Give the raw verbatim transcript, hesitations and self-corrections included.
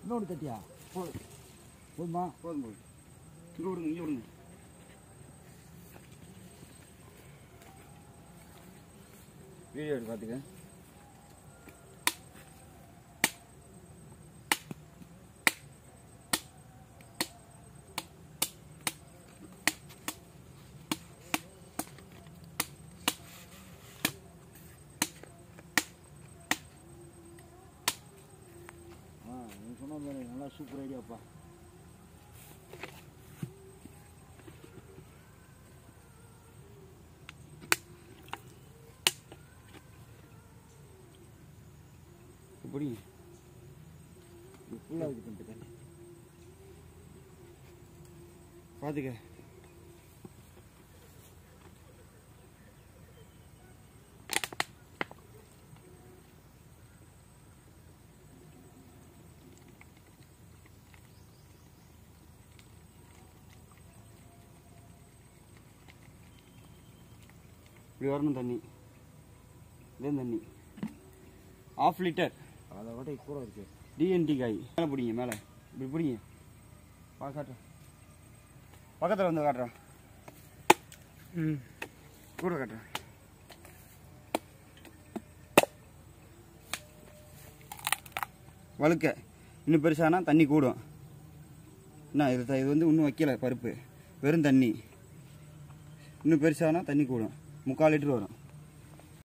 இன்னொன்று தட்டியா போதும் போதுமா போதும் போதும் இங்கே விடுங்க இங்கே விடுங்க வீடியோ எடுத்து பார்த்துக்க சொன்ன மாதிரி நல்லா சூப்பர் ஐடியாப்பா எப்படி ஃபுல்லாக இது பண்ணிட்டு பார்த்துக்க இப்படி வரணும் தண்ணி இதே தண்ணி ஆஃப் லிட்டர் அதை விட கூட இருக்கு டிஎன்டி காய் மேலே பிடிங்க மேலே இப்படி பிடிங்க பா காட்டுறேன் பக்கத்தில் வந்து காட்டுறேன் ம் கூட காட்டுறேன் வழுக்க இன்னும் பெருசானா தண்ணி கூடும் என்ன இது இது வந்து இன்னும் வைக்கல பருப்பு வெறும் தண்ணி இன்னும் பெருசானா தண்ணி கூடும் முக்கால் லிட்டர் வரும்